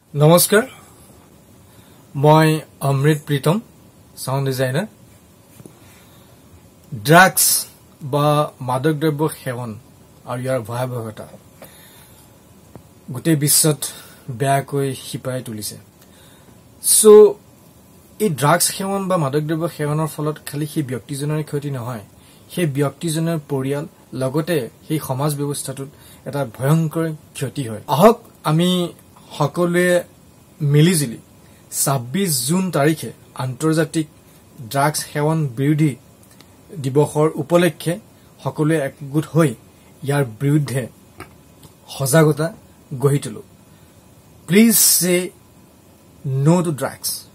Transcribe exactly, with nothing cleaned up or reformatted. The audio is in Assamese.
নমস্কাৰ মই Amrit Pritam sound designer drugs বা মাদক দ্ৰব্য সেৱন আৰু ইয়াৰ ভয়াবহতা গোটেই বিশ্বত বেয়াকৈ হিপাই তুলিছে সো এই ড্ৰাগছ সেৱন বা মাদক দ্ৰব্য সেৱনৰ ফলত খালি সেই ব্যক্তিজনৰ ক্ষতি নহয় সেই ব্যক্তিজনৰ পৰিয়াল লগতে সেই সমাজ ব্যৱস্থাটোত এটা ভয়ংকৰ ক্ষতি হয় আহক আমি সকলোৱে মিলিজুলি ছাব্বিশ জুন তাৰিখে আন্তৰ্জাতিক ড্ৰাগছ সেৱন বিৰোধী দিৱসৰ উপলক্ষে সকলোৱে একগোট হৈ ইয়াৰ বিৰুদ্ধে সজাগতা গঢ়ি তোলো please say no two drugs